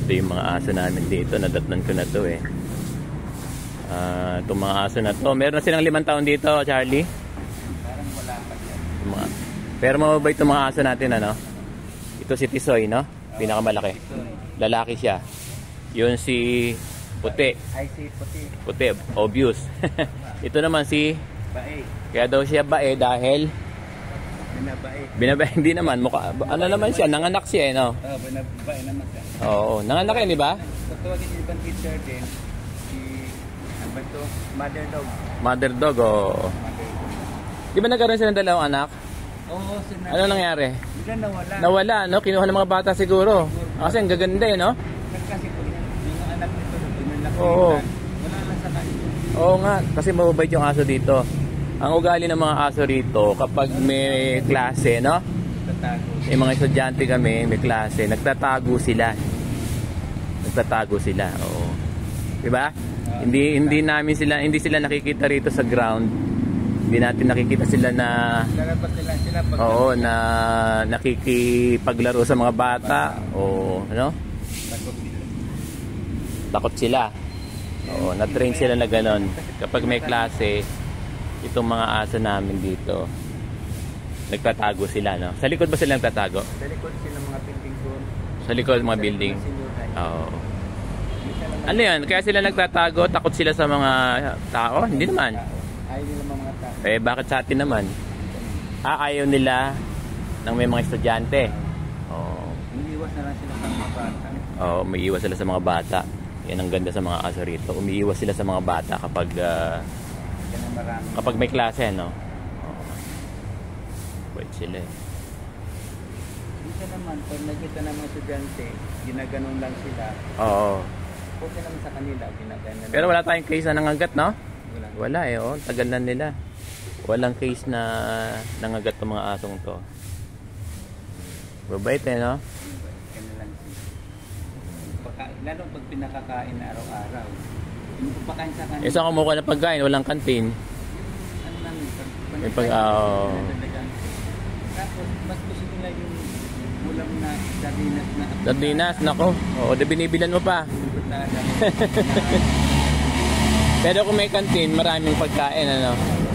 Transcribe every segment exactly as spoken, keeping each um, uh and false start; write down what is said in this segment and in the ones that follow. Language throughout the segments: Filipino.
Ito yung mga aso namin dito. Nadatnan ko na to eh. Uh, itong mga aso na to. Meron na silang limang taon dito, Charlie. Parang wala pa yan. Mga... Pero mababait itong mga aso natin, ano? Ito si Tisoy, no? Pinakamalaki. Lalaki siya. Yun si Puti. Ay, si Puti. Puti, obvious. Ito naman si... Bae. Kaya daw siya bae dahil... Binabae. Binabae, hindi naman. Mukha, ano naman siya? Nanganak siya, eh, no? Oo, binabae naman siya. Oo, nanganak yan, di ba? Tawagin yung ibang teacher din. Si... Ano ba ito? Mother dog. Mother dog, oo. Mother dog. Di ba nagkaroon sila ng dalawang anak? Oo, sinabi. Ano nangyari? Bigla nawala. Nawala, no? Kinuha ng mga bata siguro. Kasi ang gaganda, eh, no? Kasi po, yung anak nito, dinalaki Oo. wala lang sa kanila. Oo nga, kasi mababait yung aso dito. Ang ugali ng mga aso rito, kapag may klase, no? Tatago. Yung mga estudyante kami, may klase, nagtatago sila. Nagtatago sila, oo. Diba? Uh, hindi hindi namin sila, hindi sila nakikita rito sa ground. Hindi natin nakikita sila na Lalabas nila sila pag oo, na nakikipaglaro sa mga bata o ano? takot sila. Takot sila. Oo, na-train sila na gano'n. Kapag may klase, itong mga aso namin dito, nagtatago sila, no? Sa likod ba sila nagtatago? Sa likod sila mga building doon. Sa likod mga building. Oo. Ano yan? Kaya sila nagtatago? Takot sila sa mga tao? Hindi naman. Ayaw nila mga tao. Eh, bakit sa atin naman? Ah, ayaw nila ng may mga estudyante. Oo. Umiiwas na lang sila sa mga bata. Oo, umiiwas sila sa mga bata. Yan ang ganda sa mga aso rito. Umiiwas sila sa mga bata kapag uh, Yan ang marami. kapag may klase, no? Oo. Wait sila eh. Minsan naman, pag nakita ng mga estudyante, ginaganon lang sila. Oo. Okay naman sa kanila, ginaganon. Pero wala tayong case na nangagat, no? Wala. Wala eh, oh. Tagal na nila. Walang case na nangagat ng mga asong to. Babait eh, no? Ganun lang sila. Pagka- Lalo pag pinakakain na araw-araw. Yung pagpakain sa kanila. Eh, saan kumukuha ng pagkain? Walang kantin. Ano lang, pag, May pag- oo. Tapos, mas gusto nila yung ulam na sardinas na Sardinas, nako. Oo, di binibilan mo pa. abutada. Pero kung may kantin, maraming pagkain, ano?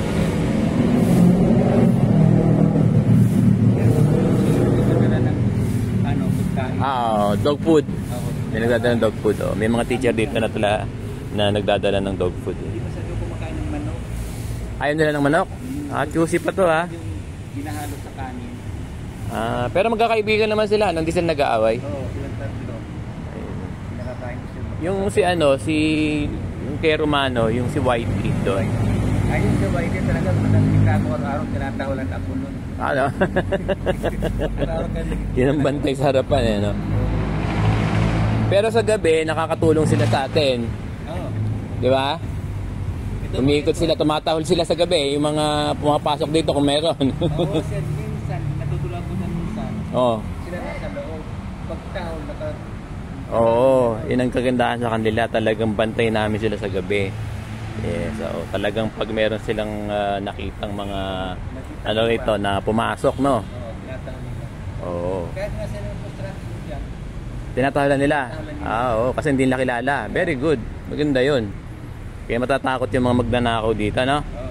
Ano, pagkain. Ah, oh, dog food. Oo. May nagdadala ng dog food, oh. May mga teacher dito na tala na nagdadala ng dog food. Hindi Eh. masyado kumakain ng manok. Ayaw nila ng manok? Ah, juicy pa to, ha? Yung ginahalo sa kanin. Ah, pero magkakaibigan naman sila, hindi sila nag-aaway. Oo, silang tatlo. Nakakain ko sila. Yung si ano, si yung kay Romano, yung si Whitey doon. Ayun sa Whitey talaga, managkita ako araw-araw, tinatawalan ako nun. Ano? Araw-araw ka Yun ang bantay sa harapan, eh, no? Pero sa gabi, nakakatulong sila sa atin. Oo. Di ba? Umiikot sila, tumatahol sila sa gabi. Yung mga pumapasok dito kung meron. Oo, sir, minsan, natutulog ko na minsan. Oo. Sila nasa loob. Pagtahol, naka... Oo, yun ang kagandahan sa kanila. Talagang bantay namin sila sa gabi. Yes, so talagang pag meron silang uh, nakitang mga ano ito na pumasok, no? Oo, tinatahol nila. Oo. Kahit nga sila yung frustrate dyan. Tinatahalan nila. Ah, oo, kasi hindi nila kilala. Very good. Maganda yun. Kaya matatakot yung mga magnanakaw dito, no? Oo.